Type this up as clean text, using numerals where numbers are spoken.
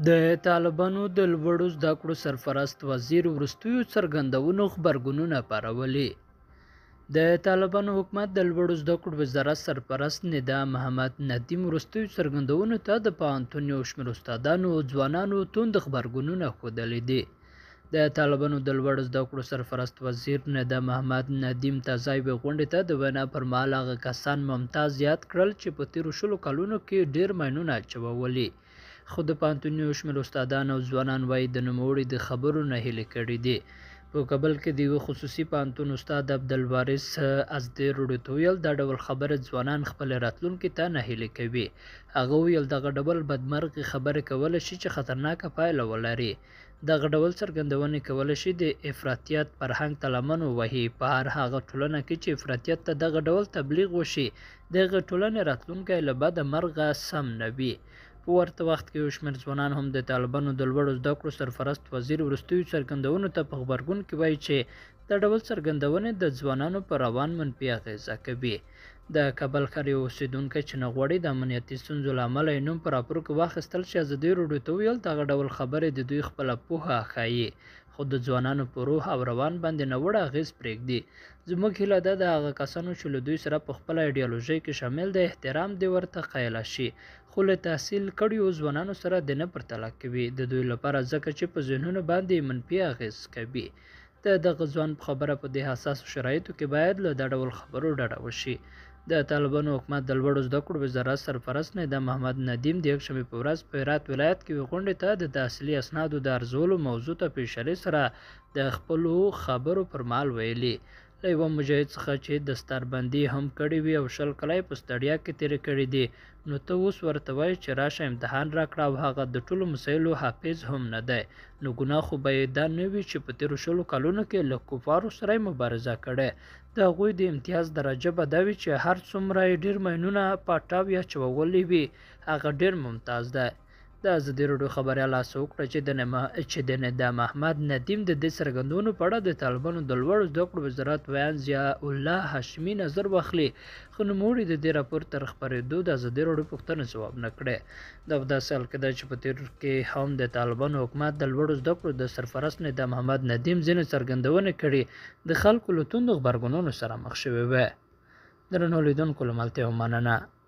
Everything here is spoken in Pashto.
د طالبانو د لوړو زده کړو سرپرست وزیر وروستیو څرګندونو غبرګونونه پارولي. د طالبانو حکومت د لوړو زده کړو وزارت سرپرست ندا محمد ندیم وروستیو څرګندونو ته د پوهنتون یو شمېر استادانو او ځوانانو توند غبرګونونه ښودلي دي. د طالبانو د لوړو زده کړو سرپرست وزیر ندا محمد ندیم تازایبي غونډې ته د وینا پر مهال هغه کسان ممتاز یاد کړل چې په تیرو 10 کلونو کې ډیر ماینونه اچولي، خو د پوهنتون یو شمېر استادان او ځوانان وایي د نوموړي د خبرو نه هیلې کړي دي. په کابل کې د یو خصوصي پوهنتون استاد عبدالوارث ازدي روډي ویل دا ډول خبره ځوانان خپل راتلونکي ته ناهیلي کوي. هغه ویل دغه ډول بدمرغي خبرې کولی شي چې خطرناکه پایله ولري. دغه ډول څرګندونې کولی شي د افراطیت فرهنګ ته لمن ووهي. په هر هغه ټولنه کې چې افراطیت ته دغه ډول تبلیغ وشي، دغه ټولنې راتلونکی له بده مرغه سم نه وي. په ورته وخت کې یو شمېر ځوانان هم د طالبانو د لوړو زده کړو سرپرست وزیر وروستیو څرګندونو ته په غبرګون کې وایي چې دا ډول څرګندونې د ځوانانو پر روان منفي اغېزه کوي. د کابل ښار یو اوسېدونکی چې نه غواړي د امنیتي ستونزو له امله یې نوم په راپور کې واخیستل شي ازدي روډي ته وویل دغه ډول خبرې د دوی خپله پوهه ښایي، خو د ځوانانو په روح او روان باندې ناوړه اغېز پرېږدي. زموږ هیله ده د هغه کسانو چې له دوی سره په خپله ایډیالوژۍ کې شامل دی احترام دې ورته قایله شي، خو له تحصیل کړیو ځوانانو سره دې نه پرتله کوي، د دوی لپاره ځکه چې په ذهنونو باندې منفي اغېز کوي. د دغه ځوان په خبره په دې حساسو شرایطو کې باید له دا ډول خبرو ډډه وشي. د طالبانو حکومت د لوړو زده کړو وزارت سرپرست ندا محمد ندیم د یکشنبې په ورځ په هرات ولایت کې یوې غونډې ته د تحصیلي اسنادو د ارزولو موضوع ته په اشارې سره د خپلو خبرو پر مهال ویلي. له یوه مجاهد څخه چې دستاربندي هم کړې وي او 20 کاله په ستړیا کې تېرې کړې دي، نو ته اوس ورته وایې چې راشه امتحان راکړه او هغه د ټولو مسایلو حافظ هم نه دی، نو ګناه خو به یې دا نه وي چې په تېرو 20 کلونو کې له کفارو سره یې مبارزه کړې. د هغوی د امتیاز درجه به دا وي چې هر څومره یې ډېر ماینونه پاټاو یا چوولي وي هغه ډېر ممتاز دی. د ازدي روډي خبریال هڅه وکړه چې د ندا محمد ندیم د دې څرګندونو په اړه د طالبانو د لوړو زده کړو وزارت ویان ضیاء الله هاشمي نظر واخلي، خو نوموړي د دې راپور تر خپرېدو د ازدي روډي پوښتنه ځواب نه کړې. دا په داسې حال کې ده چې په تېر کې هم د طالبانو حکومت د لوړو زده کړو د سرپرست ندا محمد ندیم ځینې څرګندونې کړي د خلکو له توندو غبرګونونو سره مخ شوې وې. درنو لیدونکو له ملتیا مننه.